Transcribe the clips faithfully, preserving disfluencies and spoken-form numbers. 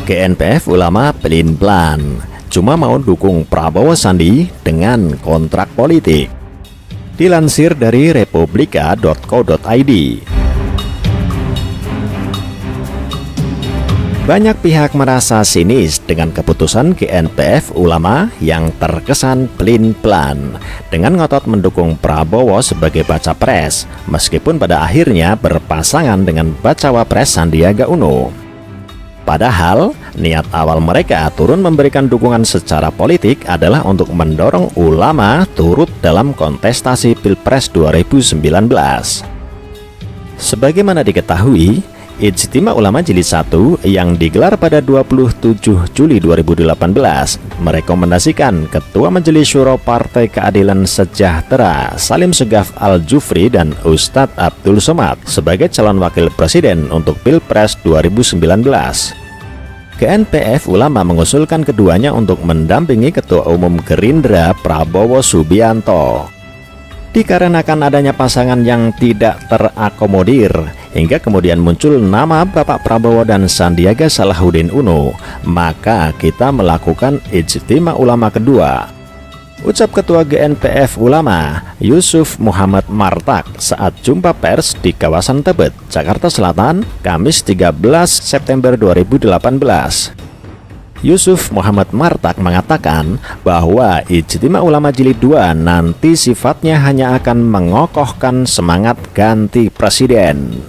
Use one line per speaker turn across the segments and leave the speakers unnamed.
G N P F Ulama pelin-pelan, cuma mau dukung Prabowo Sandi dengan kontrak politik. Dilansir dari republika titik co titik i d. Banyak pihak merasa sinis dengan keputusan G N P F Ulama yang terkesan pelin-pelan dengan ngotot mendukung Prabowo sebagai baca pres, meskipun pada akhirnya berpasangan dengan bacawa pres Sandiaga Uno. Padahal niat awal mereka turun memberikan dukungan secara politik adalah untuk mendorong ulama turut dalam kontestasi Pilpres dua ribu sembilan belas. Sebagaimana diketahui, Ijtima Ulama Jilid satu yang digelar pada dua puluh tujuh Juli dua ribu delapan belas merekomendasikan Ketua Majelis Syuro Partai Keadilan Sejahtera Salim Segaf Al-Jufri dan Ustadz Abdul Somad sebagai calon wakil presiden untuk Pilpres dua ribu sembilan belas. G N P F Ulama mengusulkan keduanya untuk mendampingi Ketua Umum Gerindra Prabowo Subianto. Dikarenakan adanya pasangan yang tidak terakomodir, hingga kemudian muncul nama Bapak Prabowo dan Sandiaga Salahuddin Uno, maka kita melakukan Ijtima Ulama kedua. Ucap Ketua G N P F Ulama Yusuf Muhammad Martak saat jumpa pers di kawasan Tebet, Jakarta Selatan, Kamis tiga belas September dua ribu delapan belas. Yusuf Muhammad Martak mengatakan bahwa Ijtima Ulama Jilid dua nanti sifatnya hanya akan mengokohkan semangat ganti presiden.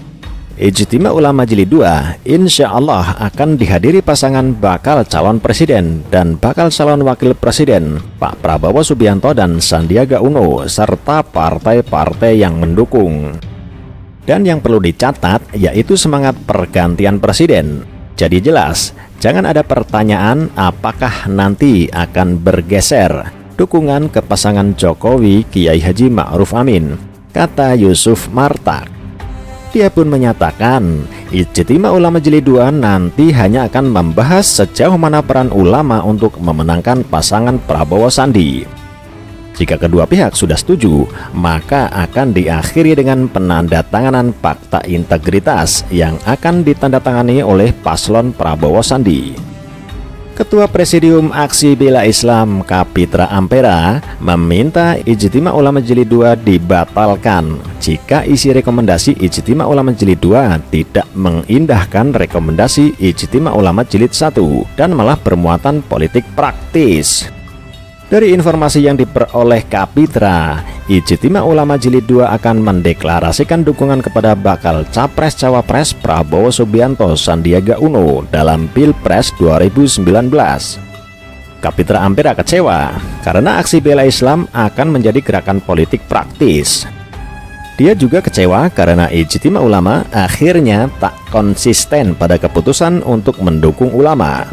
Ijtima Ulama Jilid dua insya Allah akan dihadiri pasangan bakal calon presiden dan bakal calon wakil presiden Pak Prabowo Subianto dan Sandiaga Uno serta partai-partai yang mendukung. Dan yang perlu dicatat yaitu semangat pergantian presiden. Jadi jelas, jangan ada pertanyaan apakah nanti akan bergeser dukungan ke pasangan Jokowi Kiai Haji Ma'ruf Amin, kata Yusuf Martak. Dia pun menyatakan Ijtima Ulama Jilid dua nanti hanya akan membahas sejauh mana peran ulama untuk memenangkan pasangan Prabowo Sandi. Jika kedua pihak sudah setuju, maka akan diakhiri dengan penandatanganan fakta integritas yang akan ditandatangani oleh paslon Prabowo Sandi. Ketua Presidium Aksi Bela Islam Kapitra Ampera meminta Ijtima Ulama Jilid dua dibatalkan jika isi rekomendasi Ijtima Ulama Jilid dua tidak mengindahkan rekomendasi Ijtima Ulama Jilid satu dan malah bermuatan politik praktis. Dari informasi yang diperoleh Kapitra, Ijtima Ulama Jilid dua akan mendeklarasikan dukungan kepada bakal Capres-Cawapres Prabowo Subianto Sandiaga Uno dalam Pilpres dua ribu sembilan belas. Kapitra Ampera kecewa karena aksi bela Islam akan menjadi gerakan politik praktis. Dia juga kecewa karena Ijtima Ulama akhirnya tak konsisten pada keputusan untuk mendukung ulama.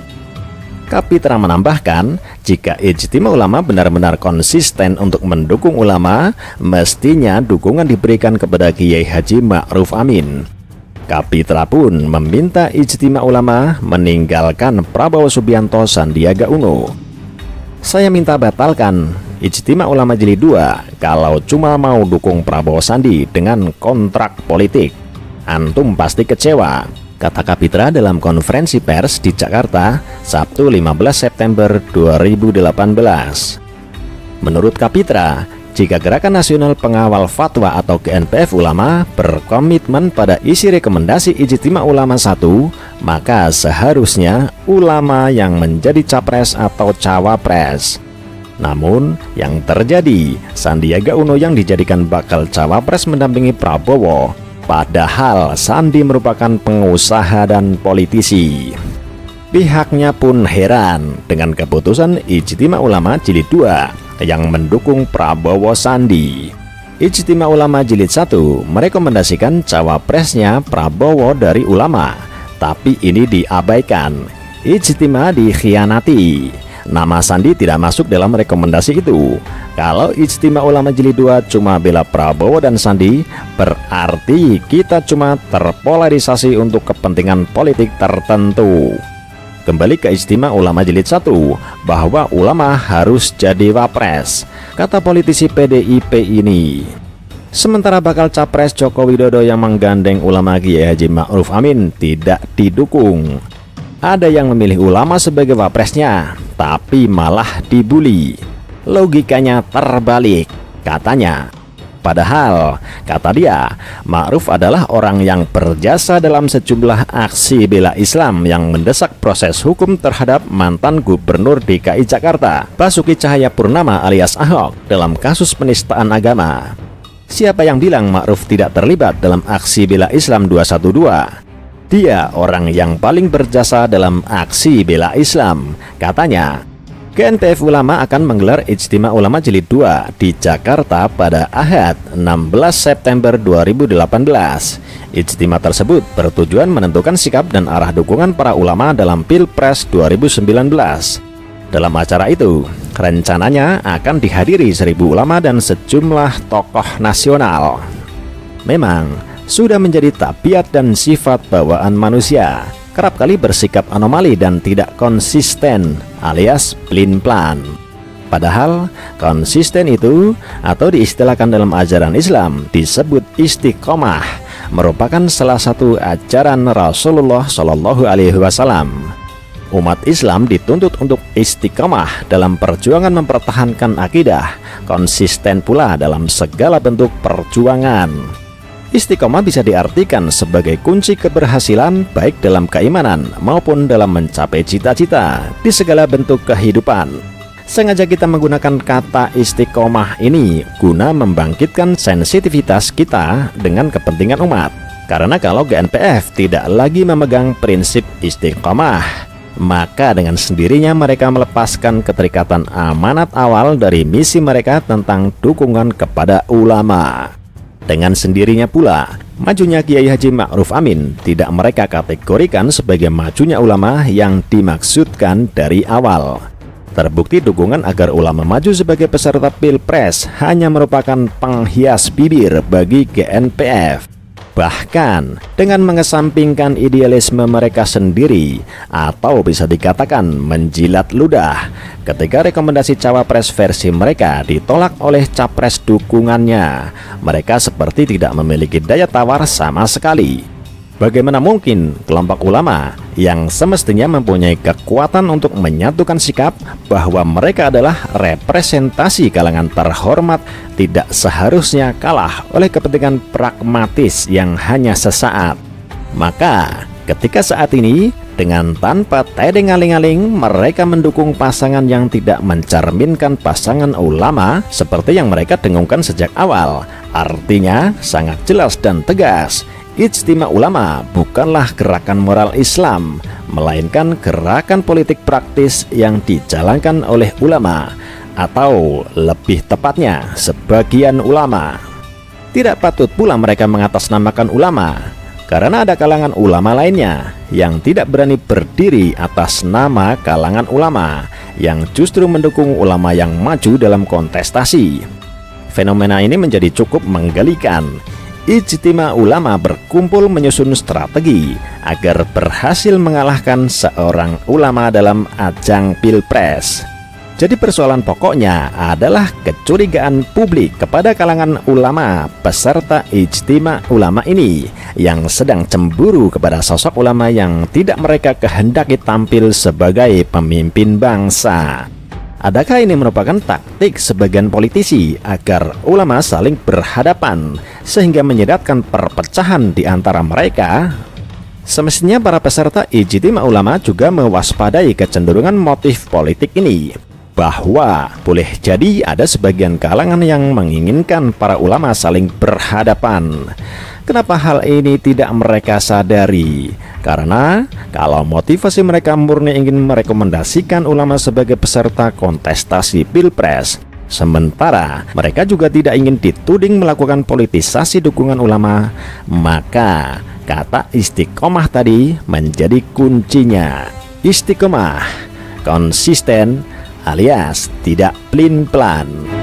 Kapitra menambahkan, jika Ijtima Ulama benar-benar konsisten untuk mendukung ulama, mestinya dukungan diberikan kepada Kiai Haji Ma'ruf Amin. Kapitra pun meminta Ijtima Ulama meninggalkan Prabowo Subianto Sandiaga Uno. Saya minta batalkan Ijtima Ulama Jilid dua kalau cuma mau dukung Prabowo Sandi dengan kontrak politik. Antum pasti kecewa, kata Kapitra dalam konferensi pers di Jakarta, Sabtu lima belas September dua ribu delapan belas. Menurut Kapitra, jika Gerakan Nasional Pengawal Fatwa atau G N P F Ulama berkomitmen pada isi rekomendasi Ijtima Ulama satu, maka seharusnya ulama yang menjadi capres atau cawapres. Namun, yang terjadi, Sandiaga Uno yang dijadikan bakal cawapres mendampingi Prabowo, padahal Sandi merupakan pengusaha dan politisi. Pihaknya pun heran dengan keputusan Ijtima Ulama Jilid dua yang mendukung Prabowo Sandi. Ijtima Ulama Jilid satu merekomendasikan cawapresnya Prabowo dari ulama, tapi ini diabaikan. Ijtima dikhianati. Nama Sandi tidak masuk dalam rekomendasi itu. Kalau Ijtima Ulama Jilid dua cuma bela Prabowo dan Sandi, berarti kita cuma terpolarisasi untuk kepentingan politik tertentu. Kembali ke Ijtima Ulama Jilid satu, bahwa ulama harus jadi wapres, kata politisi P D I P ini. Sementara bakal capres Joko Widodo yang menggandeng ulama Kiai Haji Ma'ruf Amin tidak didukung. ada yang memilih ulama sebagai wapresnya, tapi malah dibully. Logikanya terbalik, katanya. Padahal, kata dia, Ma'ruf adalah orang yang berjasa dalam sejumlah aksi bela Islam yang mendesak proses hukum terhadap mantan gubernur D K I Jakarta, Basuki Cahayapurnama alias Ahok, dalam kasus penistaan agama. Siapa yang bilang Ma'ruf tidak terlibat dalam aksi bela Islam dua satu dua? Dia orang yang paling berjasa dalam aksi bela Islam, katanya. G N P F Ulama akan menggelar Ijtima Ulama Jilid dua di Jakarta pada Ahad enam belas September dua ribu delapan belas. Ijtima tersebut bertujuan menentukan sikap dan arah dukungan para ulama dalam Pilpres dua ribu sembilan belas. Dalam acara itu, rencananya akan dihadiri seribu ulama dan sejumlah tokoh nasional. Memang sudah menjadi tabiat dan sifat bawaan manusia kerap kali bersikap anomali dan tidak konsisten alias pelin-pelan. Padahal konsisten itu atau diistilahkan dalam ajaran Islam disebut istiqomah, merupakan salah satu ajaran Rasulullah Shallallahu Alaihi Wasallam. Umat Islam dituntut untuk istiqomah dalam perjuangan mempertahankan akidah, konsisten pula dalam segala bentuk perjuangan. Istiqomah bisa diartikan sebagai kunci keberhasilan baik dalam keimanan maupun dalam mencapai cita-cita di segala bentuk kehidupan. Sengaja kita menggunakan kata istiqomah ini guna membangkitkan sensitivitas kita dengan kepentingan umat. Karena kalau G N P F tidak lagi memegang prinsip istiqomah, maka dengan sendirinya mereka melepaskan keterikatan amanat awal dari misi mereka tentang dukungan kepada ulama. Dengan sendirinya pula, majunya Kiai Haji Ma'ruf Amin tidak mereka kategorikan sebagai majunya ulama yang dimaksudkan dari awal. Terbukti dukungan agar ulama maju sebagai peserta Pilpres hanya merupakan penghias bibir bagi G N P F. Bahkan dengan mengesampingkan idealisme mereka sendiri, atau bisa dikatakan menjilat ludah, ketika rekomendasi cawapres versi mereka ditolak oleh capres dukungannya, mereka seperti tidak memiliki daya tawar sama sekali. Bagaimana mungkin kelompok ulama yang semestinya mempunyai kekuatan untuk menyatukan sikap bahwa mereka adalah representasi kalangan terhormat tidak seharusnya kalah oleh kepentingan pragmatis yang hanya sesaat? Maka ketika saat ini dengan tanpa tedeng aling-aling mereka mendukung pasangan yang tidak mencerminkan pasangan ulama seperti yang mereka dengungkan sejak awal, artinya sangat jelas dan tegas, Ijtima Ulama bukanlah gerakan moral Islam, melainkan gerakan politik praktis yang dijalankan oleh ulama, atau lebih tepatnya sebagian ulama. Tidak patut pula mereka mengatasnamakan ulama, karena ada kalangan ulama lainnya yang tidak berani berdiri atas nama kalangan ulama, yang justru mendukung ulama yang maju dalam kontestasi. Fenomena ini menjadi cukup menggelikan. Ijtima Ulama berkumpul menyusun strategi agar berhasil mengalahkan seorang ulama dalam ajang Pilpres. Jadi persoalan pokoknya adalah kecurigaan publik kepada kalangan ulama peserta Ijtima Ulama ini yang sedang cemburu kepada sosok ulama yang tidak mereka kehendaki tampil sebagai pemimpin bangsa. Adakah ini merupakan taktik sebagian politisi agar ulama saling berhadapan sehingga menyedatkan perpecahan di antara mereka? Semestinya para peserta Ijtima Ulama juga mewaspadai kecenderungan motif politik ini, bahwa boleh jadi ada sebagian kalangan yang menginginkan para ulama saling berhadapan. Kenapa hal ini tidak mereka sadari? Karena kalau motivasi mereka murni ingin merekomendasikan ulama sebagai peserta kontestasi Pilpres, sementara mereka juga tidak ingin dituding melakukan politisasi dukungan ulama, maka kata istiqomah tadi menjadi kuncinya. Istiqomah, konsisten alias tidak pelin-pelan.